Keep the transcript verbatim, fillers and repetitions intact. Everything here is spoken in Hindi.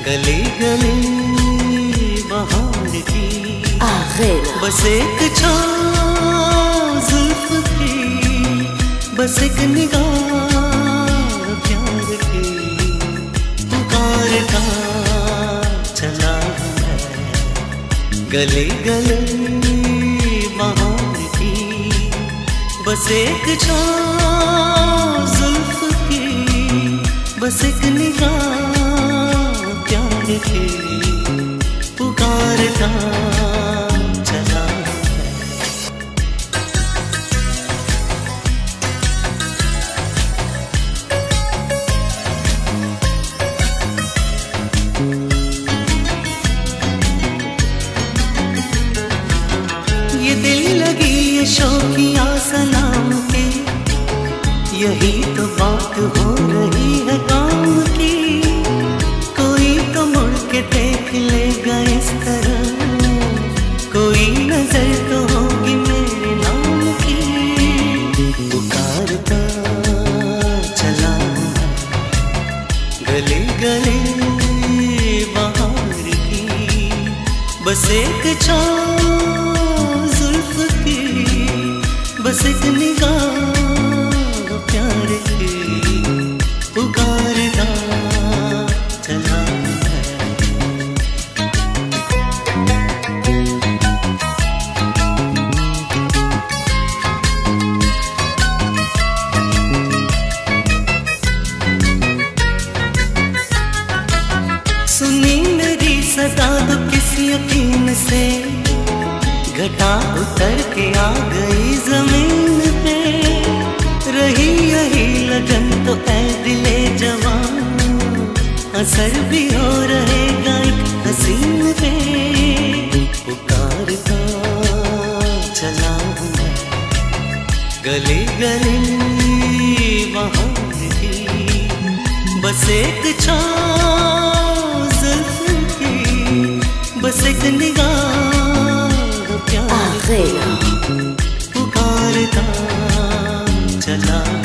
गली गली बहार की आगेना बस एक छाँव जुल्फ की, बस एक निगाह प्यार की, पुकारता चला है गली गली बहार की, बस एक छाँव जुल्फ की, बस एक निगाह प्यार की, पुकारता चला है। ये दिल लगी ये शौकिया सलाम की, यही तो बात हो रही है काम की, कोई तो मुड़ के देख लेगा इस तरह, कोई नजर तो होगी मेरे नाम की, पुकारता चला है गली गली बहार की, बस एक छाँव जुल्फ की, बस एक निगाह प्यार की, पुकारता चला है। सुनी मेरी सदा तो किस यकीन से, घटा उतर के आ गई जमीन पे, रही यही लगन तो ऐ दिले जवान, असर भी हो रहेगा एक हसीन पे, पुकारता चला है गली गली बहार की, बस एक छाँव जुल्फ की, बस एक निगाह प्यार की, पुकारता चला